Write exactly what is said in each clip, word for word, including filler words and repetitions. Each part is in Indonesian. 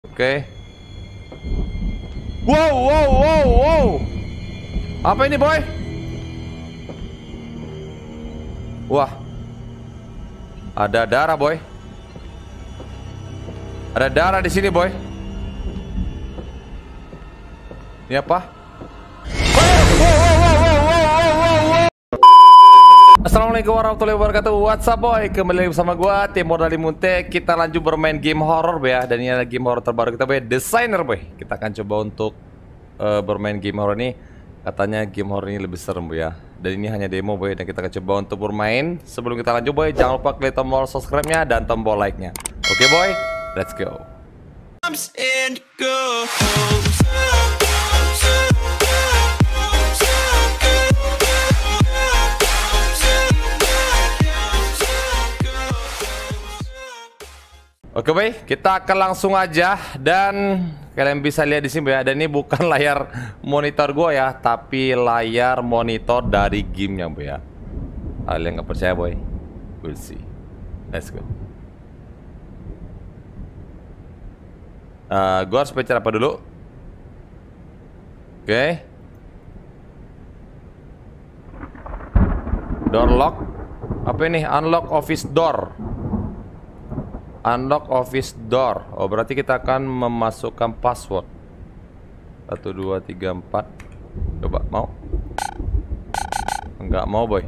Oke. Wow, wow, wow, wow. Apa ini, boy? Wah. Ada darah, boy. Ada darah di sini, boy. Ini apa? Assalamualaikum warahmatullahi wabarakatuh. What's up, boy? Kembali lagi bersama gua Timur dari Munte. Kita lanjut bermain game horror, boy ya. Dan ini adalah game horror terbaru kita, boy, Designer, boy. Kita akan coba untuk uh, bermain game horror ini. Katanya game horror ini lebih serem, boy ya. Dan ini hanya demo, boy. Dan kita akan coba untuk bermain. Sebelum kita lanjut, boy, jangan lupa klik tombol subscribe-nya dan tombol like-nya. Oke, boy, let's go. And go. Oke, boy, kita akan langsung aja. Dan kalian bisa lihat di sini, ya. Dan ini bukan layar monitor gue ya, tapi layar monitor dari gamenya, boy ya. Kalian nggak percaya, boy? We'll see. Let's go. Uh, gue harus pencet apa dulu? Oke. Okay. Door lock. Apa ini? Unlock office door. Unlock office door. Oh, berarti kita akan memasukkan password. Satu, dua, tiga, empat. Coba, mau? Enggak mau, boy.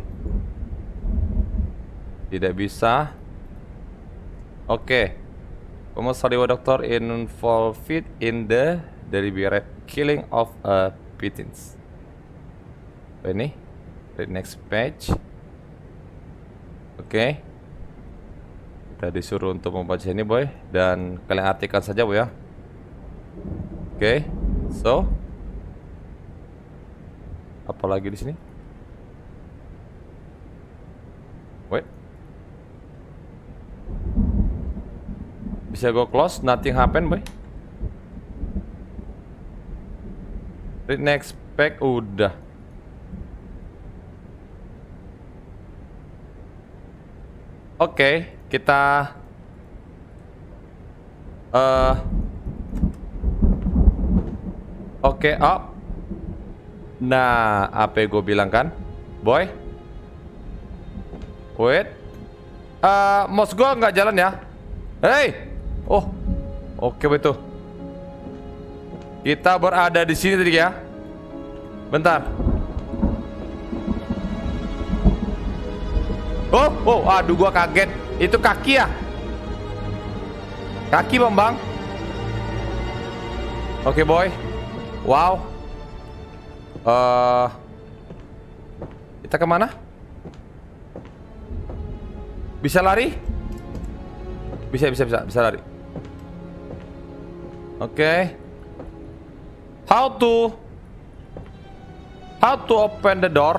Tidak bisa. Oke. Okay. Almost sorry, doctor involved in the deliberate killing of a pigeons. Ini. The next page. Oke. Okay. Kita disuruh untuk membaca ini, boy, dan kalian artikan saja, boy ya. Oke, okay. So apa lagi di sini? Wait, bisa go close, nothing happen, boy. Read next page, udah. Oke, okay. Kita uh, Oke, okay, up. Nah, apa yang gue bilang kan, boy? Wait, uh, mouse gue nggak jalan ya? Hey, oh, oke, okay, betul. Kita berada di sini tadi ya. Bentar. Oh, oh, aduh, gua kaget. Itu kaki ya? Kaki, Bambang. Oke, okay, boy. Wow. Uh, kita kemana? Bisa lari? Bisa, bisa, bisa, bisa lari. Oke. Okay. How to How to open the door?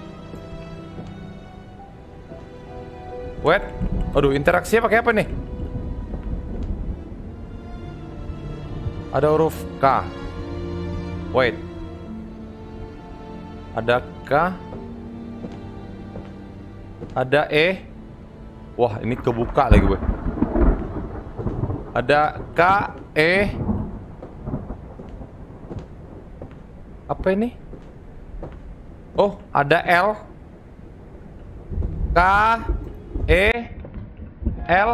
Wait, aduh, interaksinya pakai apa nih? Ada huruf K. Wait, ada K, ada E. Wah, ini kebuka lagi, gue. Ada K, E. Apa ini? Oh, ada L, K, E, L.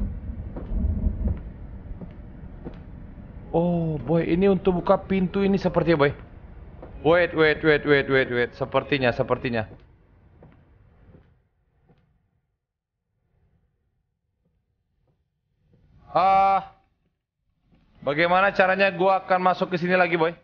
Oh, boy, ini untuk buka pintu ini sepertinya, boy. Wait, wait, wait, wait, wait, wait. Sepertinya, sepertinya. Ah, uh, bagaimana caranya gua akan masuk ke sini lagi, boy?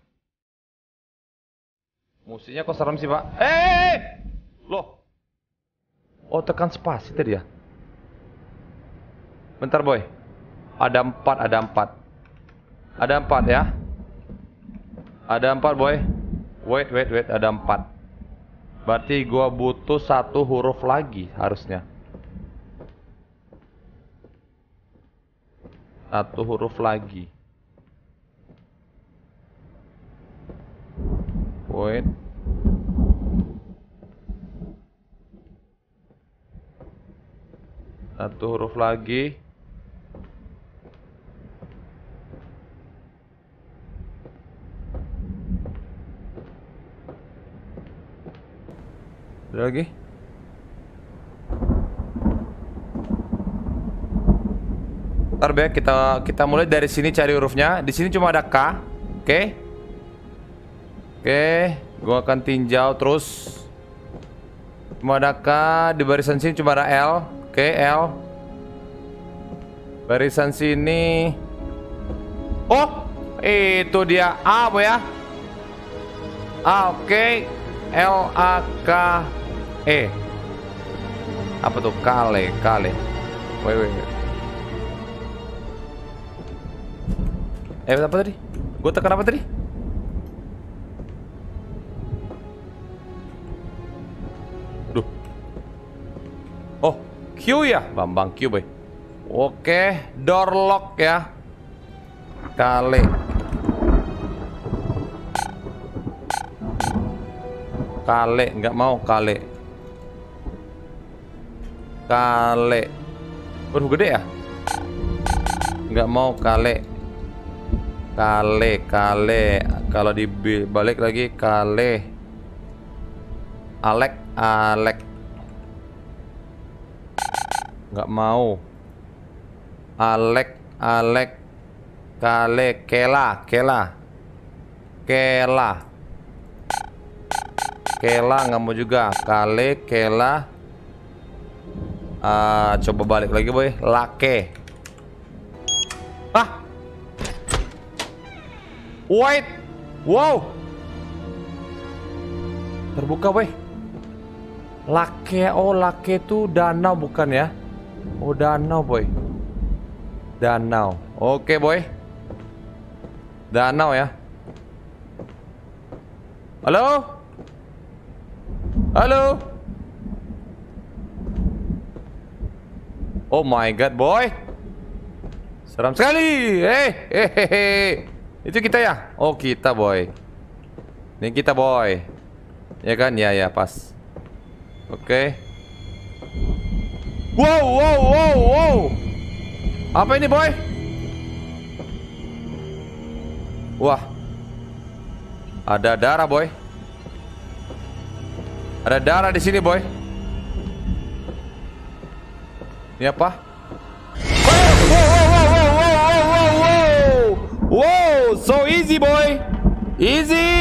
Musiknya kok serem sih, Pak? Eh, loh. Oh, tekan spasi tadi ya. Bentar, boy. Ada empat, ada empat. Ada empat ya. Ada empat, boy. Wait, wait, wait. Ada empat. Berarti gua butuh satu huruf lagi harusnya. Satu huruf lagi. Wait. Satu huruf lagi. Ada lagi. Ntar be, kita kita mulai dari sini cari hurufnya. Di sini cuma ada K. Oke. Oke, gua akan tinjau terus. Cuma ada K, di barisan sini cuma ada L. Oke, L. Barisan sini. Oh, itu dia A, boy ya. A, oke. L A K E. Apa tuh? Kale, kale. Wait, wait, wait. Eh, apa tadi? Gue tekan apa tadi? Duh. Oh, Q ya? Bambang Q, boy. Oke, door lock ya. Kale. Kale, nggak mau kale. Kale. Waduh, gede ya? Nggak mau kale. Kale, kale. Kalau dibalik lagi kale. Alek, Alek. Nggak mau. Alek, Alek. Kale, Kela, Kela. Kela. Kela nggak mau juga. Kale, Kela. Uh, coba balik lagi, boy. Lake. Ah. Wait. Wow. Terbuka, boy. Lake. Oh, lake itu danau bukan ya? Oh, danau, boy. Danau. Oke, boy. Danau ya. Halo? Halo? Oh my god, boy. Seram sekali. Eh, hehehe. Itu kita ya? Oh, kita, boy. Ini kita, boy. Ya kan? Ya, ya, pas. Oke. Wow, wow, wow, wow. Apa ini, boy? Wah. Ada darah, boy. Ada darah di sini, boy. Ini apa? Wow, wow, wow, wow, wow, wow, wow, wow. Wow, so easy, boy. Easy.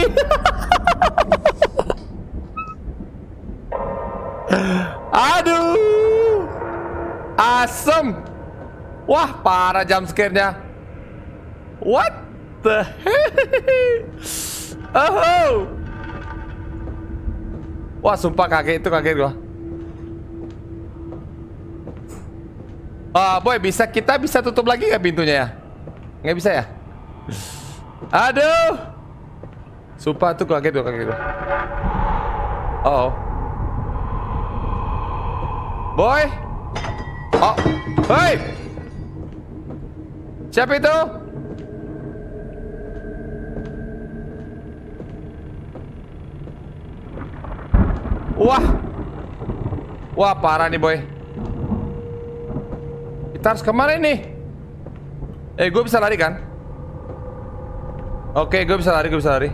Aduh. Asem. Wah, parah jump scare-nya. What the heck? Oh. Wah, sumpah kaget itu, kaget gua. Ah, boy, bisa kita bisa tutup lagi nggak pintunya ya? Nggak bisa ya? Aduh. Sumpah tuh kaget gua, kaget gua. Oh. Boy. Oh. Hei. Siapa itu? Wah. Wah, parah nih, boy. Kita harus kemana nih? Eh, gue bisa lari kan? Oke, gue bisa lari, gue bisa lari.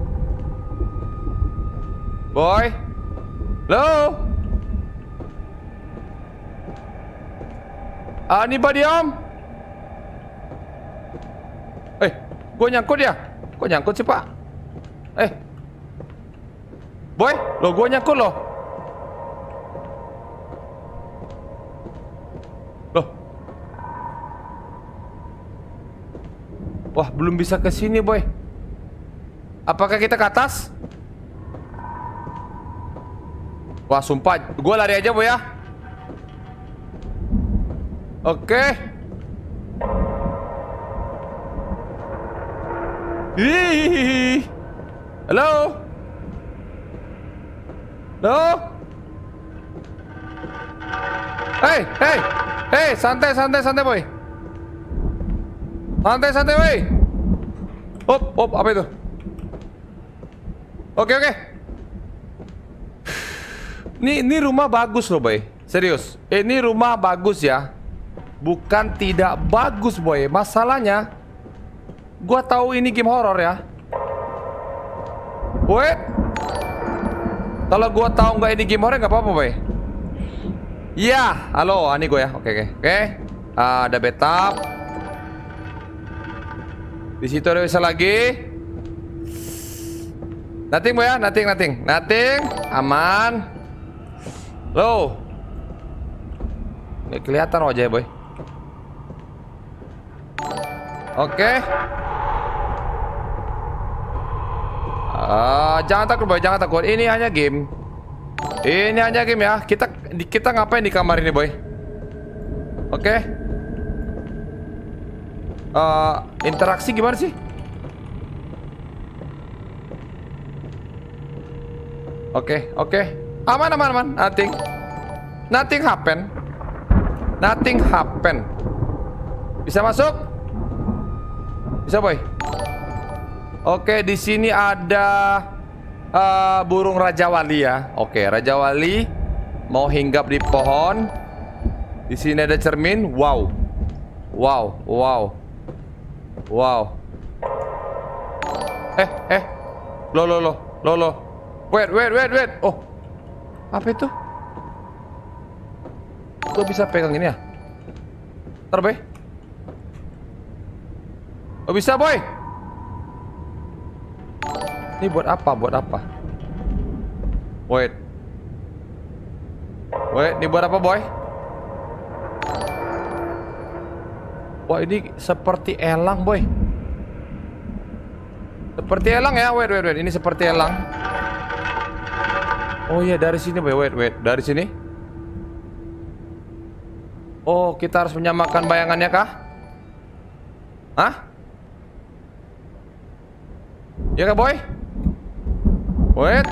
Boy. Halo? Anybody home? Eh, gue nyangkut ya? Kok nyangkut sih, Pak? Eh. Boy, lo gue nyangkut lo. Loh. Wah, belum bisa ke sini, boy. Apakah kita ke atas? Wah, sumpah, gue lari aja, boy ya. Oke. Hihihi. Halo. Halo. Hei, hei, hei, santai, santai, santai, boy. Santai, santai, boy. Hop, hop, apa itu? Oke, oke. Ini, ini rumah bagus loh, boy. Serius. Ini rumah bagus ya. Bukan tidak bagus, boy. Masalahnya, gua tahu ini game horror ya. Wait. Kalau gua tahu nggak ini game horror nggak apa-apa, boy. Iya, halo, ini gue ya. Oke, oke, oke. Uh, ada bathtub. Di situ ada bisa lagi. Nothing, boy ya, nothing, nothing, nothing. Aman. Loh. Nggak kelihatan wajahnya, boy. Oke. Uh, jangan takut, boy, jangan takut. Ini hanya game. Ini hanya game ya. Kita kita ngapain di kamar ini, boy? Oke. Uh, interaksi gimana sih? Oke, oke. Aman, aman, aman. Nothing. Nothing happen. Nothing happen. Bisa masuk? Bisa, boy. Oke, di sini ada uh, burung Raja Wali ya. Oke, Raja Wali mau hinggap di pohon. Di sini ada cermin. Wow. Wow, wow. Wow. Eh, eh. Lo, lo, lo, lo, lo. Wait, wait, wait, wait. Oh. Apa itu? Gue bisa pegang ini ya? Ntar, boy. Oh, bisa, boy. Ini buat apa? Buat apa? Wait. Wait, ini buat apa, boy? Wah, ini seperti elang, boy. Seperti elang ya. Wait, wait, wait. Ini seperti elang. Oh iya, dari sini, boy. Wait, wait. Dari sini. Oh, kita harus menyamakan bayangannya kah? Hah? Ya kah, boy? Wait.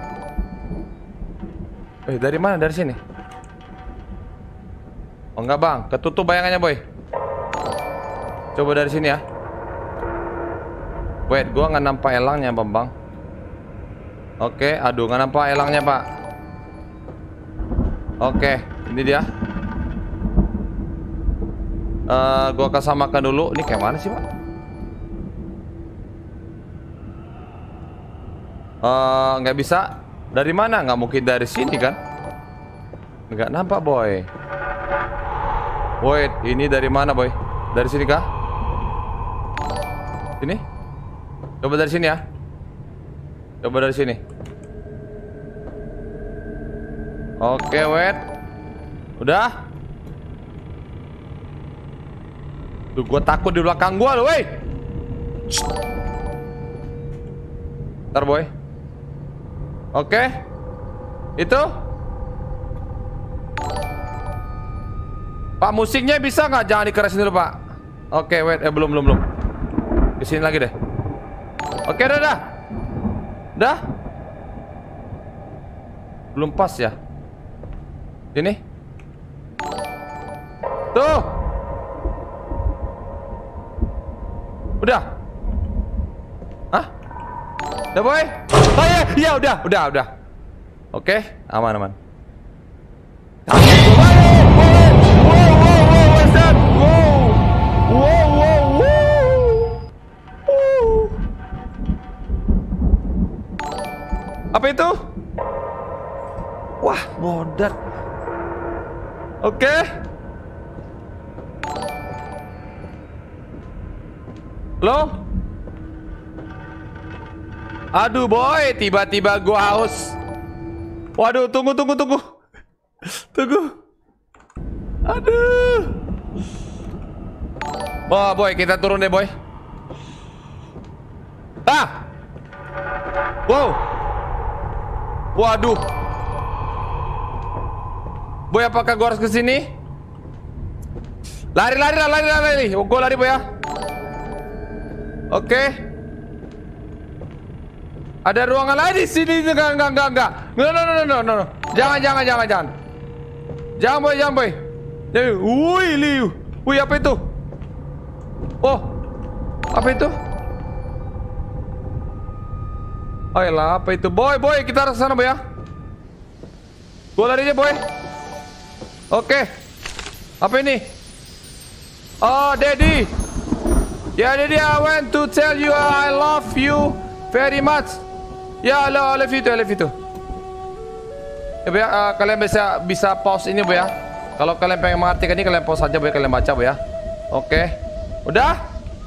Eh, dari mana? Dari sini? Oh, enggak, bang. Ketutup bayangannya, boy. Coba dari sini ya. Wait, gua nggak nampak elangnya, bang. Oke, aduh, nggak nampak elangnya, pak. Oke, ini dia. Uh, gua kesamakan dulu. Ini kayak mana sih, pak? Uh, nggak bisa. Dari mana? Nggak mungkin dari sini kan? Nggak nampak, boy. Wait, ini dari mana, boy? Dari sini kah? Sini? Coba dari sini ya. Coba dari sini. Oke, wait. Udah? Tuh, gua takut di belakang gua loh, wey. Ntar, boy. Oke. Itu. Pak, musiknya bisa nggak? Jangan dikerasin dulu, pak. Oke, wait. Eh, belum, belum, belum. Kesini lagi deh. Oke, udah, udah. Udah. Belum pas ya. Sini. Tuh. Udah. Hah? Udah, boy? Oh iya, iya, udah, udah, udah. Oke, aman, aman. Wow, wow, wow, what's that? Wow. Wow, wow, wow. Apa itu? Wah, bodat. Oke. Lo? Aduh, boy, tiba-tiba gua haus. Waduh, tunggu, tunggu, tunggu. Tunggu. Aduh. Wah, boy, kita turun deh, boy. Ah. Wow. Waduh. Boy, apakah gua harus ke sini? Lari, lari, lari, lari, lari. Oh, gua lari, boy ya. Oke. Ada ruangan lain di sini. Enggak, enggak, enggak, enggak. No, no, no, no, no, no. Jangan, jangan, jangan, jangan. Jangan, boy, jangan, boy. Wih, liu. Wih, apa itu? Oh. Apa itu? Oh, elah, apa itu? Boy, boy, kita harus ke sana, boy ya. Gua lari aja, boy. Oke. Apa ini? Oh, Daddy. Ya, Daddy, I want to tell you I love you very much. Ya, I love you too, I love you too. Ya Bu ya, uh, kalian bisa bisa pause ini Bu ya. Kalau kalian pengen mengartikan ini kalian pause aja Bu ya, kalian baca Bu ya. Oke. Udah?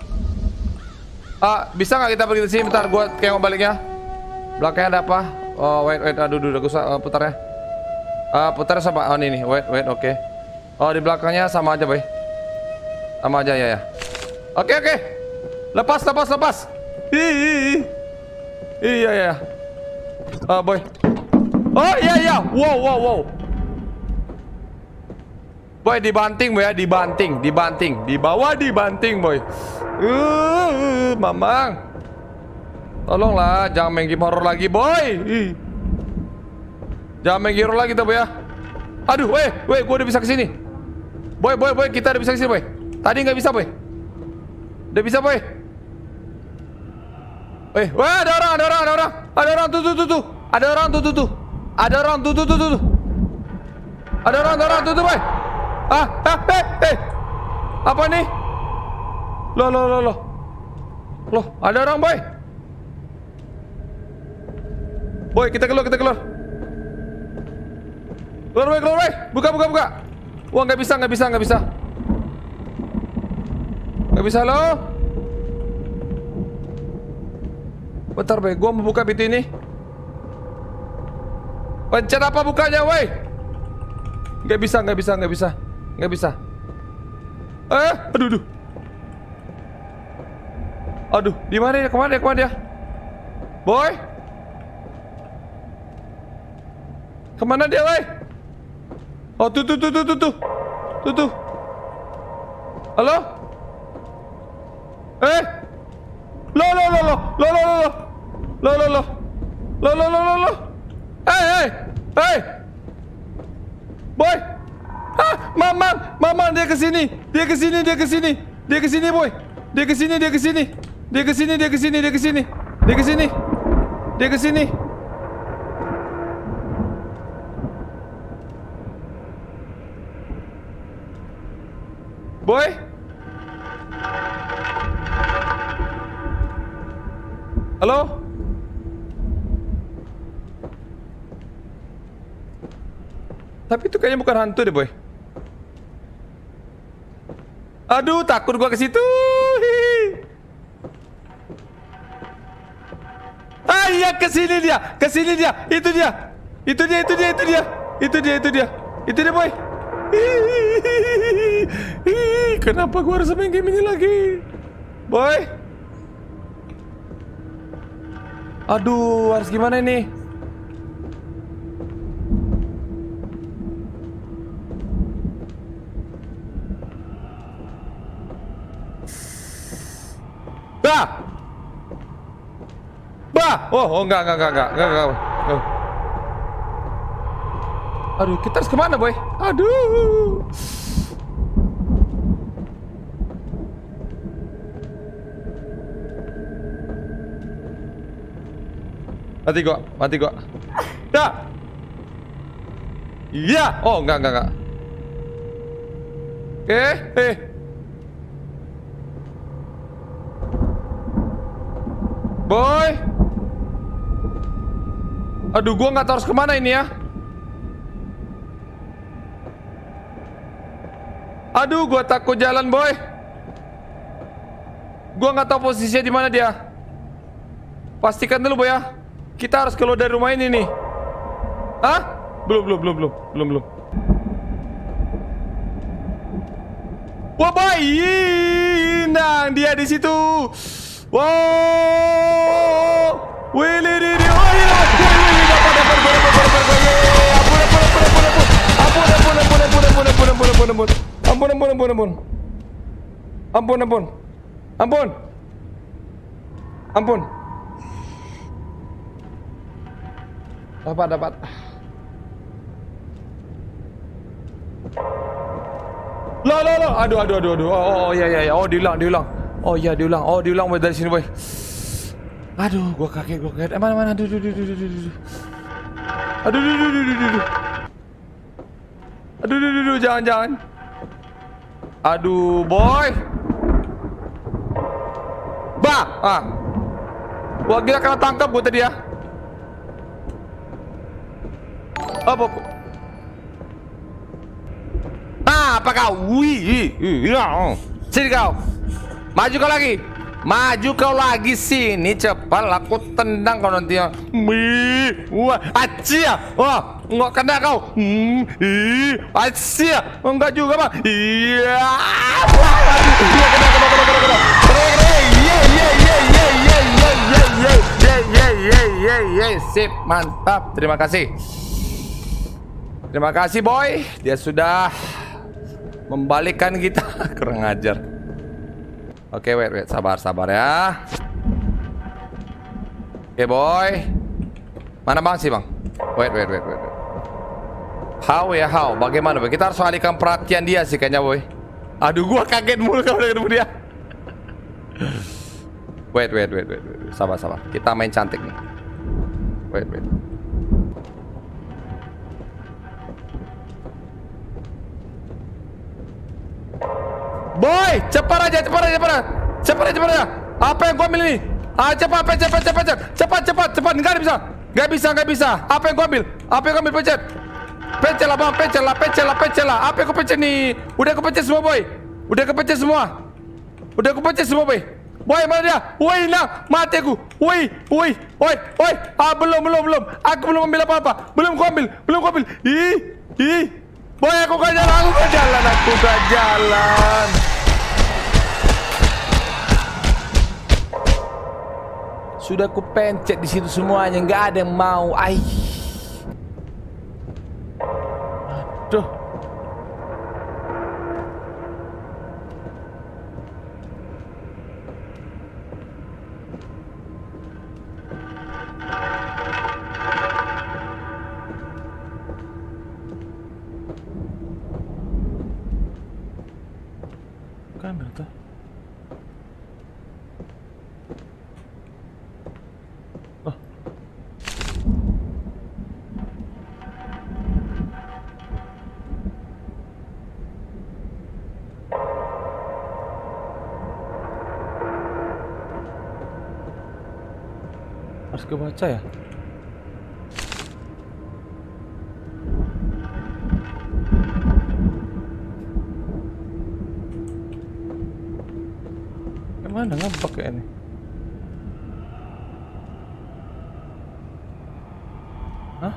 Ah, bisa nggak kita pergi ke sini? Bentar, gua kayak mau baliknya. Belakangnya ada apa? Oh, wait, wait, aduh, aduh, aduh, uh, putarnya. Ah, uh, putarnya sama, oh ini nih, wait, wait, oke. Okay. Oh, di belakangnya sama aja, boy. Sama aja, ya, ya. Oke, okay, oke. Okay. Lepas, lepas, lepas. Ih, iya, iya. Ah, uh, boy. Oh, iya, iya. Wow, wow, wow. Boy, dibanting, boy ya, dibanting, dibanting, di bawah dibanting, boy. Uh, mamang. Tolonglah, jangan main game horror lagi, boy. Ih. Jangan main game horror lagi, tuh, boy ya. Aduh, weh, weh, gua udah bisa kesini. Boy, boy, boy, kita udah bisa kesini, boy. Tadi nggak bisa, boy. Udah bisa, boy. Weh, weh, ada orang, ada orang, ada orang, ada orang, tuh, tuh, tuh, tuh. Ada orang, tuh, tuh, tuh. Ada orang, tuh, tuh, tuh, tuh. Ada orang, ada orang, tuh, tuh, boy. Ah, ah, eh, eh. Apa nih? Loh, loh, loh, loh. Loh, ada orang, boy. Boy, kita keluar, kita keluar. Keluar, boy, keluar, boy. Buka, buka, buka. Wah, nggak bisa, nggak bisa, nggak bisa. Nggak bisa, loh. Bentar, boy. Gua mau buka pintu ini. Pencet apa bukanya, boy? Nggak bisa, nggak bisa, nggak bisa. Nggak bisa. Eh, aduh, aduh. Aduh, di mana dia? Kemana dia? Kemana dia? Boy? Kemana dia, boy? Oh, tuh, tuh, tuh, tuh, tuh, tuh. Tuh, tuh. Halo? Eh? Loh, loh, loh, loh. Loh, loh, loh. Loh, loh, loh. Loh, loh, loh, loh, loh. Eh, eh. Eh. Boy. Ah, mamang, mamang dia ke sini. Dia ke sini, dia ke sini. Dia ke sini, boy. Dia ke sini, dia ke sini. Dia ke sini, dia ke sini, dia ke sini. Dia ke sini. Dia ke sini. Boy. Halo? Tapi itu kayaknya bukan hantu deh, boy. Aduh, takut gua ke situ. Ah, iya, ke sini dia. Ke sini dia. Itu dia. Itu dia, itu dia, itu dia. Itu dia, itu dia. Itu dia, boy. Kenapa gua harus main game ini lagi? Boy. Aduh, harus gimana ini? Bah! Bah! Oh, oh enggak, enggak, enggak, enggak, enggak, enggak. Oh. Aduh, kita harus kemana, boy? Aduh. Mati gua, mati gua. Dah. Iya. Oh, enggak, enggak, enggak. Eh, eh. Boy. Aduh, gua nggak tahu harus kemana ini ya. Aduh, gua takut jalan, boy. Gua nggak tahu posisinya di mana dia. Pastikan dulu, boy ya. Kita harus keluar dari rumah ini nih. Hah? Belum, belum, belum, belum, belum, belum. Wah, boy. Nang, dia di situ. Wow. Willy Didi. Oh iya. Ampun, ampun, ampun, ampun, ampun, ampun, ampun, ampun, ampun, ampun, ampun, ampun, ampun, ampun, ampun, ampun, ampun, ampun. Dapat, dapat. Loh, loh, loh. Aduh, aduh, aduh, aduh. Oh, iya, iya, iya. Oh, diulang, diulang. Oh iya, diulang. Oh, diulang boy dari sini, boy. Aduh, gua kaget, gua kaget. Eh, mana, mana? Aduh, aduh, aduh, aduh, aduh. Aduh, aduh, aduh, aduh, aduh. Aduh, aduh, aduh, jangan, jangan. Aduh, boy. Bah, ah. Gua kira kena tangkap gua tadi ya. Hop, hop. Ah, apa kau? Wih, iya. Sini kau. Maju kau lagi. Maju kau lagi sini cepat. Aku tendang kau nanti ya. Wih, wah, acia. Wah, nggak kena kau. Hmm, ih, acia. Enggak juga bang. Iya. Wah, iya kena, kena, kena, kena, kena. Iya, iya, iya, iya, iya, iya, iya, iya, iya, iya, iya, iya, sip, mantap. Terima kasih. Terima kasih boy. Dia sudah membalikkan kita. Kurang ajar. Oke, wait, wait, sabar, sabar ya. Oke, boy. Mana bang sih bang? Wait, wait, wait, wait. How ya, how? Bagaimana boy? Kita harus alihkan perhatian dia sih kayaknya boy. Aduh, gua kaget mulu kalau udah ketemu dia. Wait, wait, wait, wait, wait. Sabar, sabar. Kita main cantik nih. Wait, wait. Boy, cepat aja, cepat aja, cepat aja. Cepat aja, cepat aja. Apa yang gua ambil ini? Ah, cepat, cepat, cepat, cepat, cepat, cepat, cepat, cepat. Enggak bisa. Enggak bisa, enggak bisa. Apa yang gua ambil? Apa yang gua ambil, pencet? Pencet lah, bang, pencet lah, pencet lah, pencet lah. Apa yang gua pencet nih? Udah aku pencet semua, boy. Udah aku pencet semua. Udah aku pencet semua, boy. Boy, mana dia? Woi, nah, mati aku. Woi, woi, woi, woi. Ah, belum, belum, belum. Aku belum ambil apa-apa. Belum gua ambil, belum gua ambil. Ih, ih. Boy, aku gak jalan, aku gak jalan, aku gak jalan. Sudah aku pencet di situ semuanya, nggak ada yang mau. Ai. Aduh. Kamera tuh. Oh. Harus kebaca ya? Mana nggak pakai ini? Hah?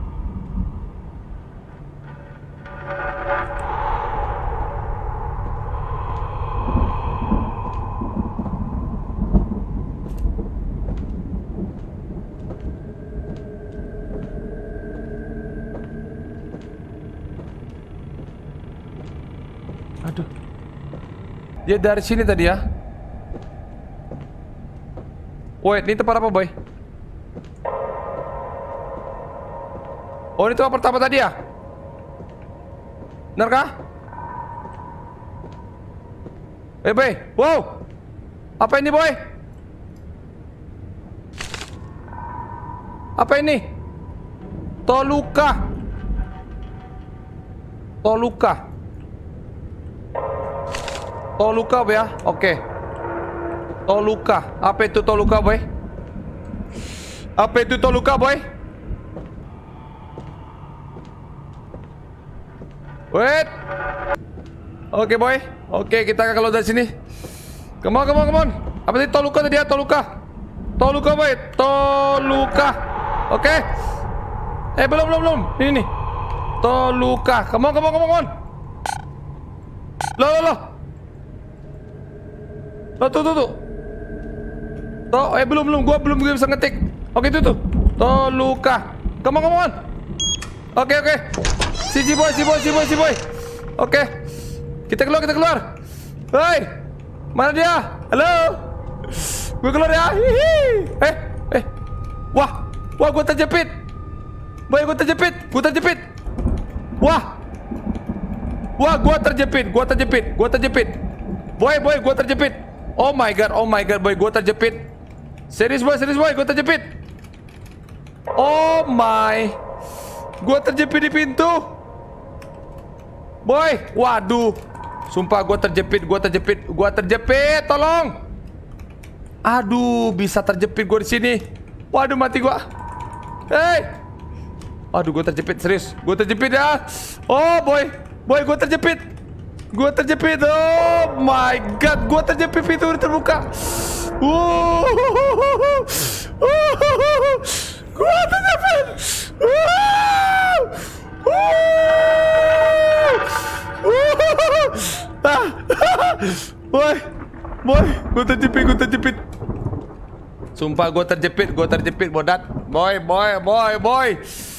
Aduh. Dia dari sini tadi ya? Wait, ini tempat apa, boy? Oh, ini tempat pertama tadi ya? Benar kah? Eh, boy. Wow. Apa ini, boy? Apa ini? Toluka. Toluka. Toluka, boy ya? Oke. Okay. Toluka. Apa itu Toluka, boy? Apa itu Toluka, boy? Wait. Oke, okay, boy. Oke, okay, kita akan keluar dari sini. Come on, come on, come on. Apa itu Toluka tadi ya? Toluka. Toluka, boy. Toluka. Oke. Okay. Eh, belum, belum, belum. Ini nih. Toluka. Come on, come on, come on, come on. Loh, loh, loh. Loh, tuh, tuh, tuh. Tuh, eh belum belum gua belum gua bisa ngetik. Oke itu tuh. Toluka. Come on, come on. Oke, oke. Si si boy, si boy, si boy, si boy. Oke. Kita keluar, kita keluar. Hei. Mana dia? Halo. Gua keluar ya. Hihi. Eh, eh. Wah. Wah, gua terjepit. Boy, gua terjepit. Gua terjepit. Wah. Wah, gua terjepit. Gua terjepit. Gua terjepit. Boy, boy, gua terjepit. Oh my god, oh my god, boy, gua terjepit. Serius boy, serius boy, gue terjepit. Oh my. Gue terjepit di pintu. Boy, waduh. Sumpah gue terjepit, gue terjepit, gue terjepit, tolong. Aduh, bisa terjepit gue di sini. Waduh, mati gue. Hei. Aduh, gue terjepit serius. Gue terjepit ya. Oh boy, boy, gue terjepit. Gue terjepit. Oh my god, gue terjepit, pintu udah terbuka. Uh, gue terjepit. Uh, uh, boy, boy, gue terjepit, gue terjepit. Sumpah gue terjepit, gue terjepit, bodat. Boy, boy, boy, boy.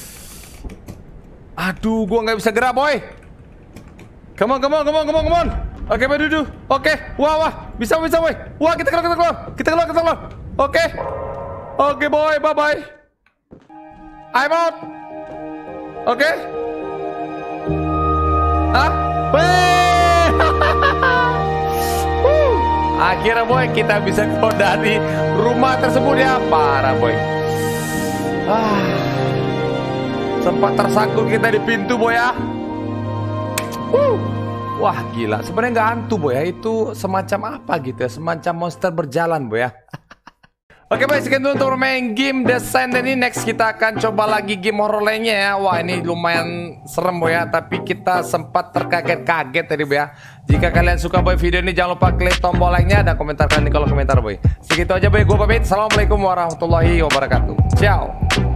Aduh, gue nggak bisa gerak, boy. Come on, come on, come on, come on, come on. Oke, boy, duduk. Oke, wah, wah, bisa, bisa, boy. Wah, kita keluar, kita keluar, kita keluar, kita keluar. Oke, oke, boy, bye, bye. I'm out. Oke. Hah? Weh. Akhirnya, boy, kita bisa keluar dari rumah tersebut ya. Parah, boy. Ah. Sempat tersangkut kita di pintu, boy ya. Uh. Wah, gila. Sebenarnya nggak hantu, boy ya. Itu semacam apa gitu ya? Semacam monster berjalan, boy ya. Oke, boy, sekian dulu untuk bermain game The Sign. Dan ini next kita akan coba lagi game horror lainnya ya. Wah, ini lumayan serem, boy ya. Tapi kita sempat terkaget-kaget tadi, boy ya. Jika kalian suka, boy, video ini jangan lupa klik tombol like-nya dan komentar kalian di kolom komentar, boy. Segitu aja, boy. Gue pamit. Assalamualaikum warahmatullahi wabarakatuh. Ciao.